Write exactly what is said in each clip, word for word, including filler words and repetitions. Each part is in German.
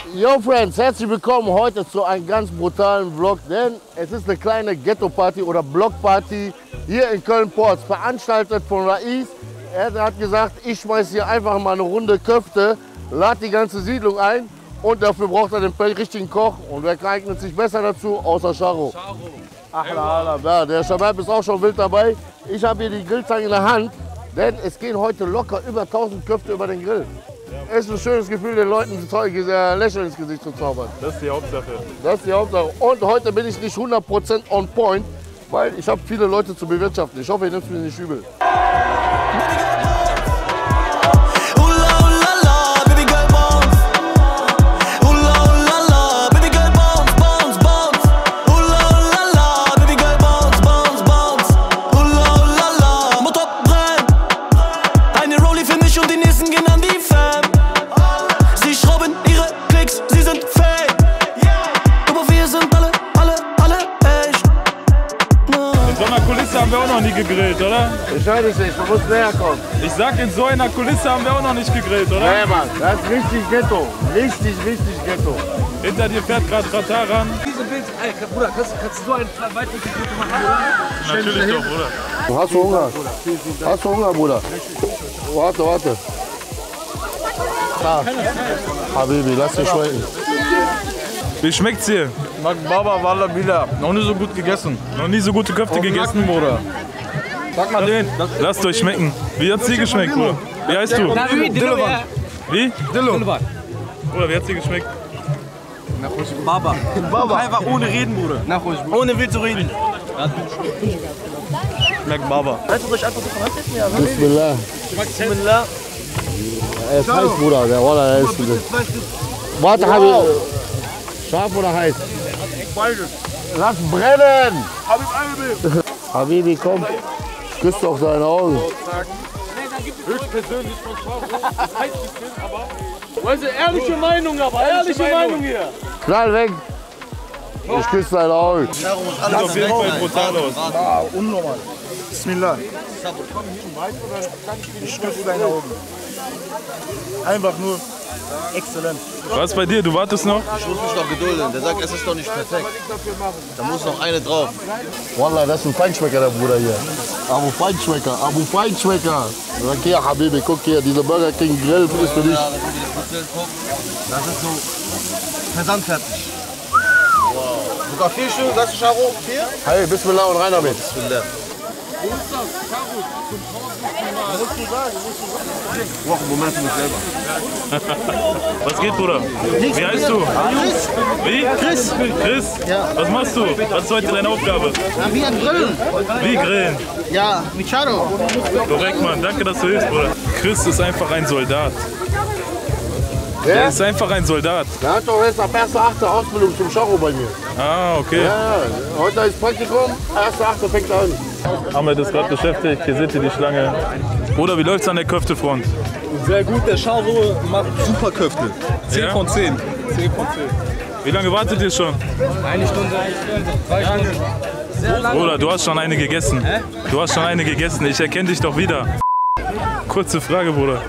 Yo Friends, herzlich willkommen heute zu einem ganz brutalen Vlog, denn es ist eine kleine Ghetto-Party oder Block-Party hier in Köln-Porz, veranstaltet von Rais. Er hat gesagt, ich schmeiß hier einfach mal eine Runde Köfte, lade die ganze Siedlung ein und dafür braucht er den richtigen Koch. Und wer eignet sich besser dazu, außer Charo? Ach, ja, der Shabab ist auch schon wild dabei. Ich habe hier die Grillzange in der Hand, denn es gehen heute locker über tausend Köfte über den Grill. Es ist ein schönes Gefühl, den Leuten ein Lächeln ins Gesicht zu zaubern. Das ist die Hauptsache. Das ist die Hauptsache. Und heute bin ich nicht hundert Prozent on point, weil ich habe viele Leute zu bewirtschaften. Ich hoffe, ihr nehmt mir nicht übel. Haben wir auch noch nie gegrillt, oder? Ich weiß es nicht, du musst näher kommen. Ich sag, in so einer Kulisse haben wir auch noch nicht gegrillt, oder? Nee, Mann, das ist richtig Ghetto. Richtig, richtig Ghetto. Hinter dir fährt gerade Ratar ran. Diese Bild, ey, Bruder, kannst, kannst du so ein weitwinklig Foto machen, Bruder? Natürlich doch, Bruder. Hast du Hunger? Hast du Hunger, Bruder? Warte, warte. Ah. Habibi, lass dich schmecken. Wie schmeckt's hier? Baba Walla wieder. Noch nie so gut gegessen. Noch nie so gute Köfte gegessen, Bruder. Sag mal den. Lasst euch schmecken. Wie hat's dir geschmeckt, Bruder? Wie heißt du? Dillowan. Wie? Dillo. Bruder, wie hat's dir geschmeckt? Baba. Baba. Einfach ohne reden, Bruder. Nach ruhig. Ohne wild zu reden. Schmeckt Baba. Weißt du, euch einfach so von Hand essen? Ja, Bismillah. Bismillah. Er ist heiß, Bruder. Der Roller, der ist gut. Warte, Habibi. Scharf oder heiß? Beides. Lass brennen! Habibi. Habibi, komm. Küss doch seine Augen. Höchstpersönlich von Charo. Das heißt bisschen, aber... Weißt du, ehrliche Meinung, aber ehrliche Meinung hier. Knall weg. Ich küsse deine Augen. Sieht auf jeden Fall brutal aus. Ah, unnormal. Bismillah. Ich küsse deine Augen. Einfach nur exzellent. Was bei dir? Du wartest noch? Ich muss mich noch gedulden. Der sagt, es ist noch nicht perfekt. Da muss noch eine drauf. Wallah, das ist ein Feinschmecker, der Bruder hier. Abu Feinschmecker, Abu Feinschmecker. Sag hier, Habibi, guck hier, dieser Burger King Grill ist für dich. Ja, wenn du das Hotel guckst, das ist so versandfertig. Wow. Sogar vier Stück, sagst du, Charo? Vier? Hey, Bismillah und rein damit. Bismillah. Wochen, Moment für mich selber. Was geht, Bruder? Wie heißt du? Chris. Wie? Chris. Chris? Ja. Was machst du? Was ist heute deine Aufgabe? Ja, wie ein Grillen. Wie grillen? Ja, mit Charo. Korrekt, Mann. Danke, dass du hilfst, Bruder. Chris ist einfach ein Soldat. Der ist einfach ein Soldat. Der hat doch jetzt ab erster achte Ausbildung zum Charo bei mir. Ah, okay. Ja, heute ist Praktikum, erster achte fängt an. Ahmed ist gerade beschäftigt. Hier seht ihr die Schlange. Bruder, wie läuft's an der Köftefront? Sehr gut, der Charo macht super Köfte. zehn Ja? von zehn. zehn von zehn. Wie lange wartet ihr schon? Eine Stunde, zwei Stunden. Sehr lange. Bruder, du hast schon eine gegessen. Du hast schon eine gegessen. Ich erkenne dich doch wieder. Kurze Frage, Bruder.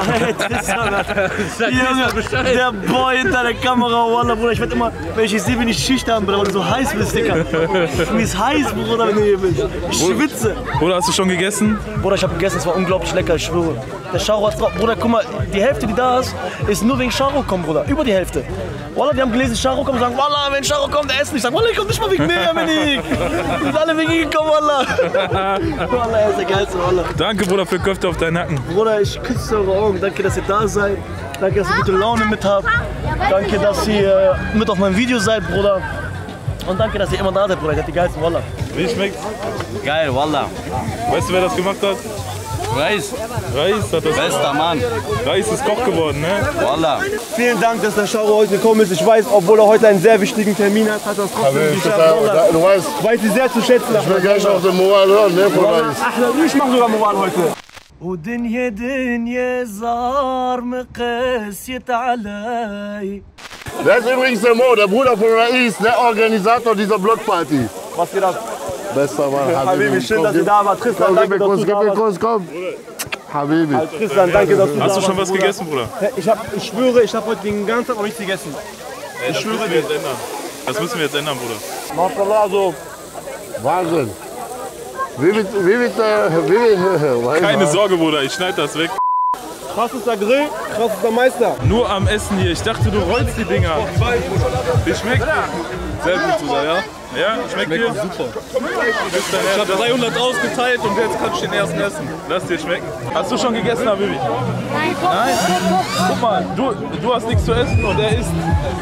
Der Boy hinter der Kamera, Wallah, Bruder, ich werd immer, wenn ich dich sehe, bin ich schüchtern, Bruder, weil du so heiß bist, Digga. Mir ist heiß, Bruder, wenn du hier bist. Ich schwitze. Bruder, hast du schon gegessen? Bruder, ich hab gegessen, es war unglaublich lecker, ich schwöre. Der Charo hat's drauf. Bruder, guck mal, die Hälfte, die da ist, ist nur wegen Charo kommen, Bruder. Über die Hälfte. Wallah, die haben gelesen, Charo kommt und sagen, Wallah, wenn Charo kommt, der essen. Ich sag, Wallah, ich komm nicht mal wegen mir, Menik. Die sind alle wegen ihm gekommen, Wallah. Wallah, er ist der Geilste, Wallah. Danke, Bruder, für Köfte auf deinen Nacken. Bruder, ich küsse eure Augen. Danke, dass ihr da seid. Danke, dass ihr gute Laune mit habt. Danke, dass ihr mit auf meinem Video seid, Bruder. Und danke, dass ihr immer da seid, Bruder. Ihr seid die geilsten, Wallah. Wie schmeckt's? Geil, Wallah. Weißt du, wer das gemacht hat? Reis, Reis hat das bester Mann. Reis ist Koch geworden, ne? Wallah. Vielen Dank, dass der Charo heute gekommen ist. Ich weiß, obwohl er heute einen sehr wichtigen Termin hat, hat er es trotzdem geschafft. Wallah. Du weißt, Weiß ich sehr zu schätzen. ich will gleich auf den Moral hören, ne, von Reis. Ach, ich mach sogar Moral heute. ودنيا دنيا زار مقاسيت علي. Das ist übrigens der Mo, der Bruder von Rais, der Organisator dieser Blockparty. Was geht ab? Bester Mann, Habibi, schön, dass ihr da wart. Tristan, Komm, gib danke, mir dass Kuss, du gib da mir warst. Kuss, komm. Habibi. Also Tristan, danke, dass du Hast da du schon warst, was Bruder. gegessen, Bruder? Ich, hab, ich schwöre, ich habe heute den ganzen Tag noch nichts gegessen. Ey, das müssen wir jetzt ändern. Das müssen wir jetzt ändern, Bruder. Mashallah, so. Wahnsinn. Wie mit, wie mit, äh, wie mit, Keine Sorge, Bruder, ich schneide das weg. Krassester Grill, krassester Meister. Nur am Essen hier. Ich dachte, du rollst die Dinger. Wie schmeckt? Sehr gut, Bruder, ja? Ja, schmeckt dir? Super. Ich habe dreihundert ausgeteilt und jetzt kann ich den ersten essen. Lass dir schmecken. Hast du schon gegessen, Habibi? Nein. Nein? Guck mal, du, du hast nichts zu essen und er isst.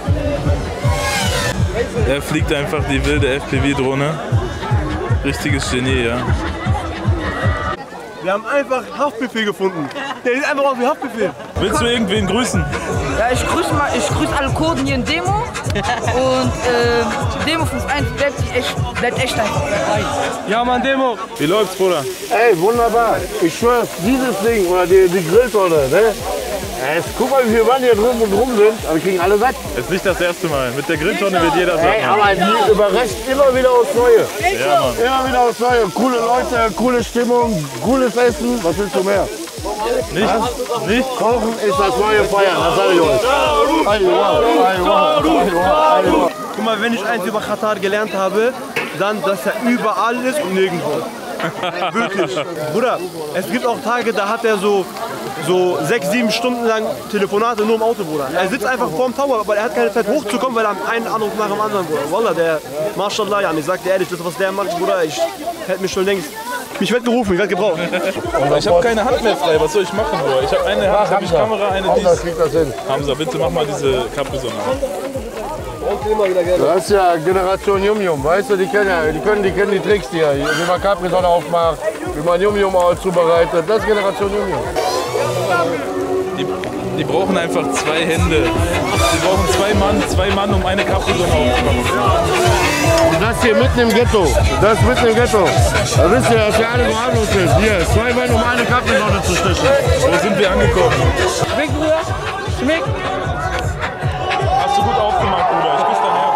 Er fliegt einfach die wilde F P V-Drohne. Richtiges Genie, ja. Wir haben einfach Haftbefehl gefunden. Der ist einfach auf wie Haftbefehl. Willst du irgendwen grüßen? Ja, ich grüße mal, ich grüße alle Kurden hier in Demo. Und äh, Demo fünf eins bleibt echt, bleibt echt einfach. Ja, Mann, Demo. Wie läuft's, Bruder? Ey, wunderbar. Ich schwör's, dieses Ding oder die, die Grilltonne, ne? Es, guck mal, wie viele Mann hier drum und drum sind, aber wir kriegen alle satt. Ist nicht das erste Mal. Mit der Grilltonne wird jeder Ey, sagen. aber die überrascht immer wieder aufs Neue. Ja, Mann. Immer wieder aufs Neue. Coole Leute, coole Stimmung, cooles Essen. Was willst du mehr? Nicht? Nicht? Kochen ist das neue Feiern, das sage ich euch. Aywa, aywa, aywa, aywa. Guck mal, wenn ich eins über Katar gelernt habe, dann, dass er überall ist und nirgendwo. Wirklich. Bruder, es gibt auch Tage, da hat er so, so sechs, sieben Stunden lang Telefonate nur im Auto, Bruder. Er sitzt einfach vorm Tower, aber er hat keine Zeit hochzukommen, weil er einen Anruf nach dem anderen, Bruder. Wallah, der, Mashallah, Jan, ich sag dir ehrlich, das, was der macht, Bruder, ich hätte mich schon längst, ich werde gerufen, ich werde gebraucht. Ich habe keine Hand mehr frei. Was soll ich machen, Bruder? Ich habe eine Hand, habe ich Kamera, eine Hamza dies. kriegt das hin. Hamza, bitte mach mal diese Capri-Sonne. Das ist ja Generation Yum Yum, weißt du, die kennen ja, die können, die kennen die Tricks hier, wie man Capri-Sonne aufmacht, wie man Yum Yum auch zubereitet, das ist Generation Yum Yum. Die, die brauchen einfach zwei Hände. Die brauchen zwei Mann, zwei Mann, um eine Capri-Sonne aufzumachen. Und das hier mitten im Ghetto, das ist mitten im Ghetto, da wisst ihr, dass hier alles so harmlos ist, hier, zwei Mann, um eine Capri-Sonne zu stechen. Wo sind wir angekommen? Schmeckt, Bruder? Schmeckt? Hast du gut aufgemacht, Bruder. Ich küsse dein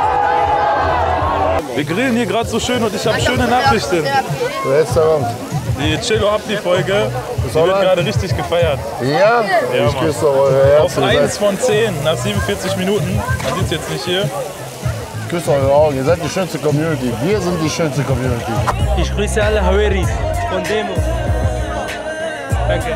Herz. Wir grillen hier gerade so schön und ich habe schöne Nachrichten. Restaurant. Die Cello Abdi-Folge, die wird gerade richtig gefeiert. Ja? Ja, Ich Mann. küsse eure Herzen. Auf eins von zehn nach siebenundvierzig Minuten. Man sieht es jetzt nicht hier. Ich küsse eure Augen, ihr seid die schönste Community. Wir sind die schönste Community. Ich grüße alle Haweris von Demo. Danke.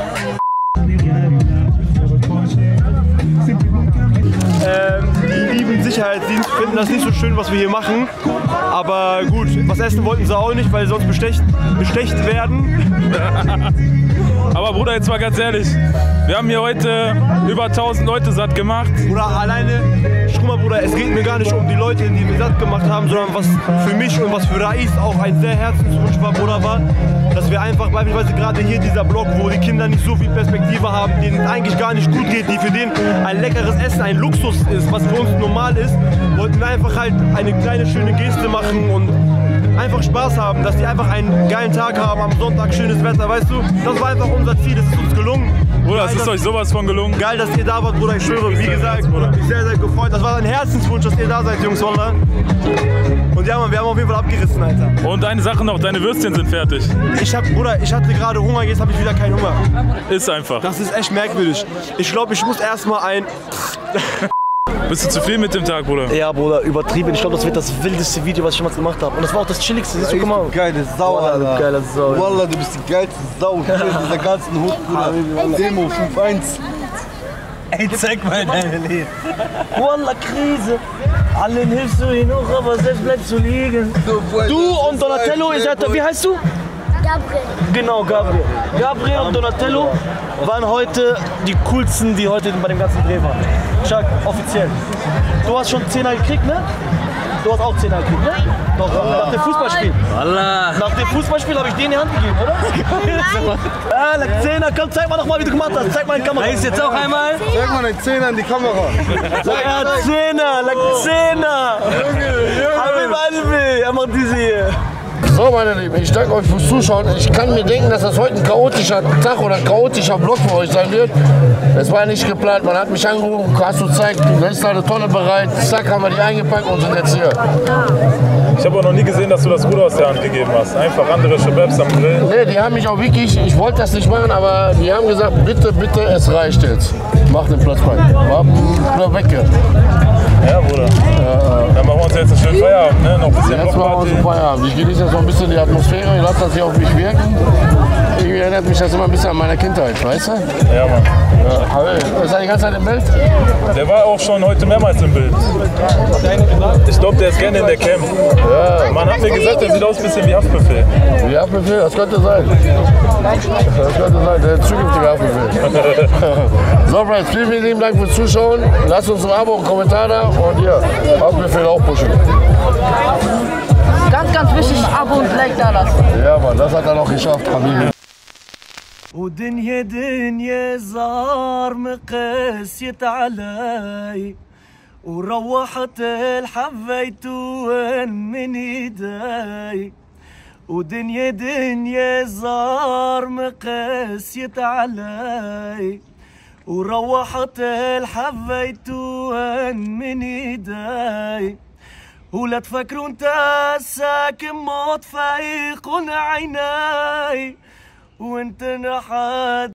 Ähm, die lieben Sicherheitsdienst finden das nicht so schön, was wir hier machen. Aber gut, was essen wollten sie auch nicht, weil sie sonst bestecht, bestecht werden. Aber Bruder, jetzt mal ganz ehrlich, wir haben hier heute über tausend Leute satt gemacht. Oder alleine, guck mal Bruder, es geht mir gar nicht um die Leute, die wir satt gemacht haben, sondern was für mich und was für Rais auch ein sehr Herzenswunsch war, Bruder, war, dass wir einfach beispielsweise gerade hier dieser Block, wo die Kinder nicht so viel Perspektive haben, denen es eigentlich gar nicht gut geht, die für den ein leckeres Essen ein Luxus ist, was für uns normal ist, wollten wir einfach halt eine kleine schöne Geste machen und einfach Spaß haben, dass die einfach einen geilen Tag haben, am Sonntag schönes Wetter, weißt du? Das war einfach unser Ziel, das ist uns gelungen. Bruder, es ist euch sowas von gelungen. Geil, dass ihr da wart, Bruder, ich schwöre, wie gesagt, mich sehr, sehr gefreut. Das war ein Herzenswunsch, dass ihr da seid, Jungs, Wallah. Und ja, Mann, wir haben auf jeden Fall abgerissen, Alter. Und eine Sache noch, deine Würstchen sind fertig. Ich hab, Bruder, ich hatte gerade Hunger, jetzt habe ich wieder keinen Hunger. Ist einfach. Das ist echt merkwürdig. Ich glaube, ich muss erstmal ein... Bist du zufrieden mit dem Tag, Bruder? Ja, Bruder, übertrieben. Ich glaube, das wird das wildeste Video, was ich jemals gemacht habe. Und das war auch das chilligste. Siehst du, guck mal. Geile Sau, Wallah, du Alter. geile Sau. Wallah, du bist die geilste Sau hier in dieser ganzen Hut, Bruder. Demo fünf eins. Ey, zeig mal deine Lied. Wallah, Krise. Allen hilfst du hin hoch, aber selbst bleibst du liegen. Du und Donatello, ihr seid, wie heißt du? Gabriel. Genau, Gabriel. Gabriel und Donatello waren heute die coolsten, die heute bei dem ganzen Dreh waren. Chuck, offiziell. Du hast schon Zehner gekriegt, ne? Du hast auch Zehner gekriegt, ne? Doch, nach dem Fußballspiel. Wallah. Nach dem Fußballspiel habe ich dir in die Hand gegeben, oder? Ah, nach Zehner, komm, zeig mal noch mal, wie du gemacht hast. Zeig mal in die Kamera. Reis jetzt auch einmal. Zeig mal eine Zehner in die Kamera. Ja, Zehner, nach Zehner. Habib Albi, er macht diese hier. So, meine Lieben, ich danke euch fürs Zuschauen. Ich kann mir denken, dass das heute ein chaotischer Tag oder ein chaotischer Vlog für euch sein wird. Es war nicht geplant. Man hat mich angerufen, hast du Zeit, da ist eine Tonne bereit. Zack, haben wir die eingepackt und sind jetzt hier. Ich habe auch noch nie gesehen, dass du das Ruder aus der Hand gegeben hast. Einfach andere Shababs am Grill. Nee, die haben mich auch wirklich, ich wollte das nicht machen, aber die haben gesagt, bitte, bitte, es reicht jetzt. Mach den Platz frei. War weg. Ja, Bruder. Ja, dann machen wir uns jetzt einen schönen Feierabend, ne? Noch ein bisschen Jetzt machen wir uns einen Feierabend. Ich genieße jetzt noch ein bisschen die Atmosphäre, ich lasse das hier auf mich wirken. Irgendwie erinnert mich das immer ein bisschen an meine Kindheit, weißt du? Ja, Mann. Ja, aber ist er die ganze Zeit im Bild? Der war auch schon heute mehrmals im Bild. Ich glaube, der ist gerne in der Camp. Ja. Man hat mir gesagt, der sieht aus ein bisschen wie Haftbefehl. Wie Haftbefehl? Das könnte sein. Das könnte sein, der zukünftige Haftbefehl. So, Friends, vielen, vielen lieben Dank fürs Zuschauen. Lasst uns ein Abo und einen Kommentar da und hier, Haftbefehl auch pushen. Ganz, ganz wichtig, Abo und Like da lassen. Ja, Mann, das hat er noch geschafft, Habibi. ودنيا دنيا زار مقاسيت علي وروحت الحبيت من ايدي ودنيا دنيا زار مقاسيت علي وروحت الحبيت من ايدي ولا تفكروا انت ساكن موت فايق عيناي وانت نحاد